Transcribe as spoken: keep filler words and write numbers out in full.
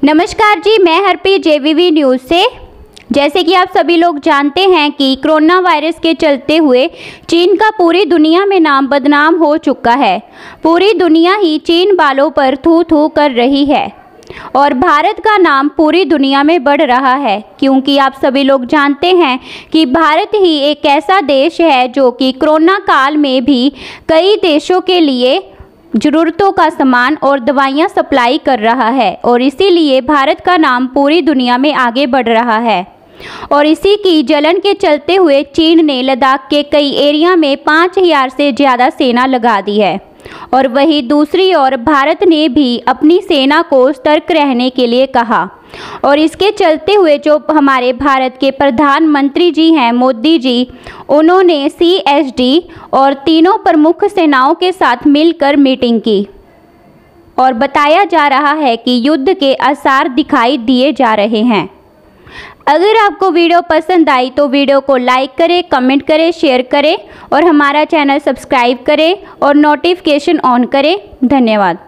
नमस्कार जी, मैं हरप्रीत जेवीवी न्यूज़ से। जैसे कि आप सभी लोग जानते हैं कि कोरोना वायरस के चलते हुए चीन का पूरी दुनिया में नाम बदनाम हो चुका है। पूरी दुनिया ही चीन वालों पर थू थू कर रही है और भारत का नाम पूरी दुनिया में बढ़ रहा है, क्योंकि आप सभी लोग जानते हैं कि भारत ही एक ऐसा देश है जो कि कोरोना काल में भी कई देशों के लिए ज़रूरतों का सामान और दवाइयाँ सप्लाई कर रहा है और इसीलिए भारत का नाम पूरी दुनिया में आगे बढ़ रहा है। और इसी की जलन के चलते हुए चीन ने लद्दाख के कई एरिया में पाँच हज़ार से ज़्यादा सेना लगा दी है और वहीं दूसरी ओर भारत ने भी अपनी सेना को सतर्क रहने के लिए कहा। और इसके चलते हुए जो हमारे भारत के प्रधानमंत्री जी हैं मोदी जी, उन्होंने सी एस डी और तीनों प्रमुख सेनाओं के साथ मिलकर मीटिंग की और बताया जा रहा है कि युद्ध के आसार दिखाई दिए जा रहे हैं। अगर आपको वीडियो पसंद आई तो वीडियो को लाइक करें, कमेंट करें, शेयर करें और हमारा चैनल सब्सक्राइब करें और नोटिफिकेशन ऑन करें। धन्यवाद।